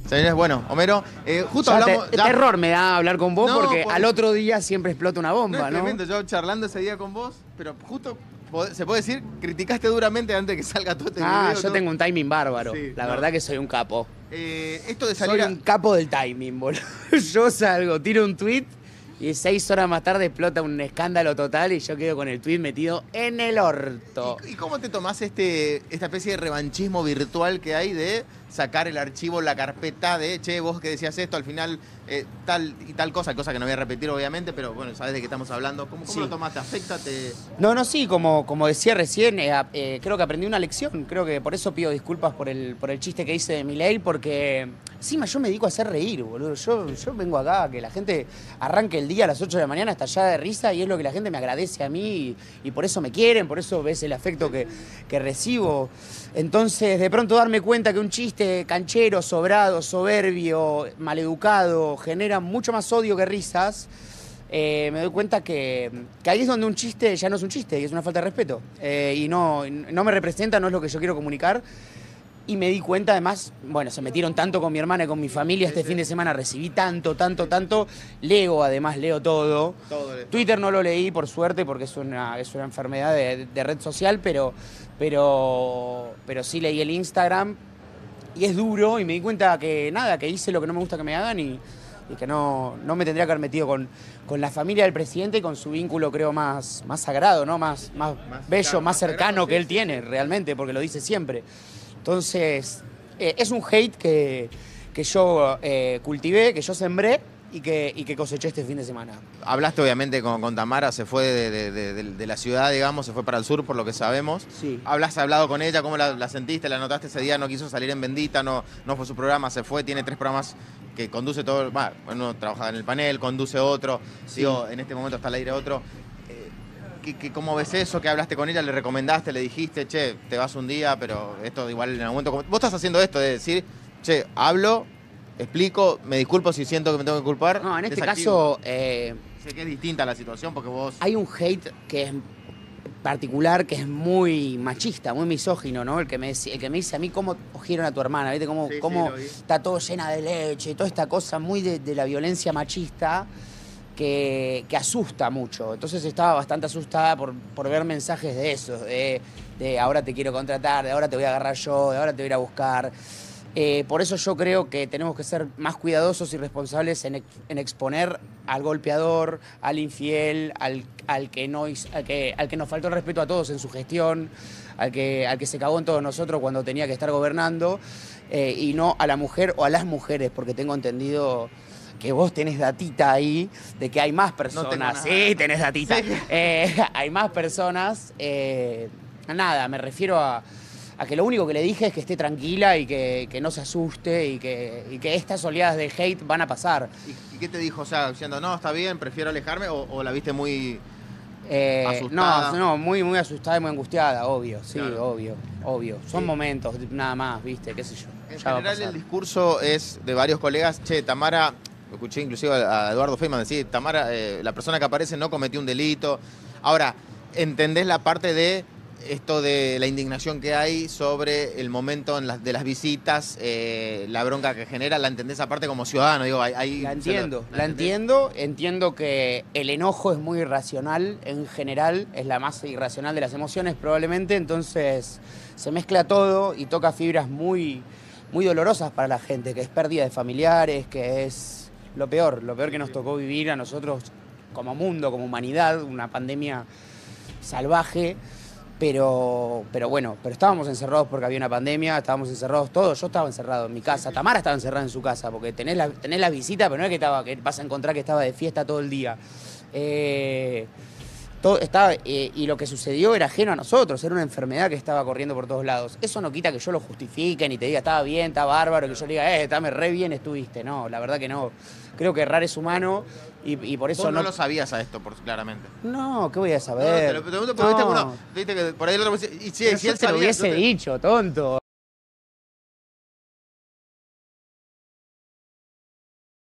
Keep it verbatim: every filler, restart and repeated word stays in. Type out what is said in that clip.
Señores, bueno, Homero, eh, justo Ya hablamos... te- ya- terror me da hablar con vos No, porque por- al otro día siempre explota una No, bomba, es ¿no? tremendo, yo charlando ese día con vos, pero justo, pod- se puede decir, criticaste duramente antes de que salga todo este Ah, video. yo todo. tengo un timing bárbaro. Sí, La no. verdad que soy un capo. Eh, esto de Soy salir a... un capo del timing, boludo. Yo salgo, tiro un tweet y seis horas más tarde explota un escándalo total y yo quedo con el tweet metido en el orto. ¿Y, y cómo te tomás este, esta especie de revanchismo virtual que hay de sacar el archivo, la carpeta de, che, vos que decías esto, al final eh, tal y tal cosa, cosa que no voy a repetir obviamente, pero bueno, sabes de qué estamos hablando. ¿Cómo, cómo Sí. lo tomaste? ¿Afecta? ¿Te... No, no, sí, como, como decía recién, eh, eh, creo que aprendí una lección. Creo que por eso pido disculpas por el, por el chiste que hice de Milei, porque encima yo me dedico a hacer reír, boludo. Yo, yo vengo acá a que la gente arranque el día a las ocho de la mañana estallada de risa y es lo que la gente me agradece a mí y, y por eso me quieren, por eso ves el afecto que, que recibo. Entonces, de pronto darme cuenta que un chiste canchero, sobrado, soberbio, maleducado, genera mucho más odio que risas. Eh, me doy cuenta que, que ahí es donde un chiste ya no es un chiste, y es una falta de respeto. Eh, y no, no me representa, no es lo que yo quiero comunicar. Y me di cuenta, además, bueno, se metieron tanto con mi hermana y con mi familia este fin de semana, recibí tanto, tanto, tanto. Leo, además, leo todo. Todo esto. Twitter no lo leí, por suerte, porque es una, es una enfermedad de, de red social, pero, pero, pero sí leí el Instagram. Y es duro, y me di cuenta que nada, que hice lo que no me gusta que me hagan y, y que no, no me tendría que haber metido con, con la familia del presidente y con su vínculo, creo, más, más sagrado, ¿no? Más, más, Más bello, cercano, más más cercano sagrado, que sí, él sí, tiene, realmente, porque lo dice siempre. Entonces, eh, es un hate que, que yo eh, cultivé, que yo sembré y que, y que coseché este fin de semana. Hablaste obviamente con, con Tamara, se fue de, de- de- de- de la ciudad, digamos, se fue para el sur por lo que sabemos. Sí. Hablas hablado con ella, ¿cómo la, la sentiste? ¿La notaste ese día? No quiso salir en Bendita, no, no fue su programa, se fue, tiene tres programas que conduce todo, bueno, uno trabaja en el panel, conduce otro, Sí. digo, en este momento está al aire otro. Eh, ¿qué- qué- ¿Cómo ves eso? ¿Qué hablaste con ella? ¿Le recomendaste? ¿Le dijiste, che, te vas un día, pero esto igual en algún momento... Vos estás haciendo esto de decir, che, hablo, explico, me disculpo si siento que me tengo que culpar. No, en este desactivo. caso eh, Sé que es distinta la situación porque vos... hay un hate que es particular, que es muy machista, muy misógino, ¿no? El que me, dec- el que me dice a mí cómo cogieron a tu hermana, ¿viste? Cómo, Sí, sí, cómo lo vi. está todo llena de leche, toda esta cosa muy de, de la violencia machista que, que asusta mucho. Entonces estaba bastante asustada por, por ver mensajes de esos, de, de ahora te quiero contratar, de ahora te voy a agarrar yo, de ahora te voy a ir a buscar. Eh, por eso yo creo que tenemos que ser más cuidadosos y responsables en, ex- en exponer al golpeador, al infiel, al, al, que no, hizo- al, que, al que nos faltó el respeto a todos en su gestión, al que, al que se cagó en todos nosotros cuando tenía que estar gobernando, eh, y no a la mujer o a las mujeres, porque tengo entendido que vos tenés datita ahí de que hay más personas. nada. Sí, tenés datita. Sí. Eh, hay más personas. eh, nada, me refiero a a que lo único que le dije es que esté tranquila y que, que no se asuste y que, y que estas oleadas de hate van a pasar. ¿Y, y qué te dijo? O sea, diciendo, no, está bien, prefiero alejarme, o, o la viste muy... Eh, Asustada. no, no, muy, muy asustada y muy angustiada, obvio, sí, Claro. obvio, obvio. Son Sí. momentos, nada más, viste, qué sé yo. En ya va a general pasar. el discurso es de varios colegas, che, Tamara, lo escuché inclusive a a Eduardo Feynman decir, Tamara, eh, la persona que aparece no cometió un delito. Ahora, ¿entendés la parte de esto de la indignación que hay sobre el momento en las, de las visitas, eh, la bronca que genera? ¿La entendés aparte como ciudadano? Digo, hay, hay- La se lo- entiendo, la entendés? entiendo, entiendo que el enojo es muy irracional en general, es la más irracional de las emociones probablemente, entonces se mezcla todo y toca fibras muy, muy dolorosas para la gente, que es pérdida de familiares, que es lo peor, lo peor que nos tocó vivir a nosotros como mundo, como humanidad, una pandemia salvaje. Pero, pero bueno, pero estábamos encerrados porque había una pandemia, estábamos encerrados todos, yo estaba encerrado en mi casa, Tamara estaba encerrada en su casa, porque tenés la, tenés la visita, pero no es que, estaba, que vas a encontrar que estaba de fiesta todo el día. Eh, todo, estaba, eh, y lo que sucedió era ajeno a nosotros, era una enfermedad que estaba corriendo por todos lados. Eso no quita que yo lo justifique ni te diga, estaba bien, está bárbaro, que yo le diga, eh, estame re bien, estuviste. No, la verdad que no. Creo que errar es humano y, y por eso Vos no, no... lo sabías a esto, por, claramente. No, ¿qué voy a No, saber? te lo pregunto porque viste, No. uno, viste que por ahí el otro... Y si, Pero si yo él te lo sabía, hubiese yo te- dicho, tonto.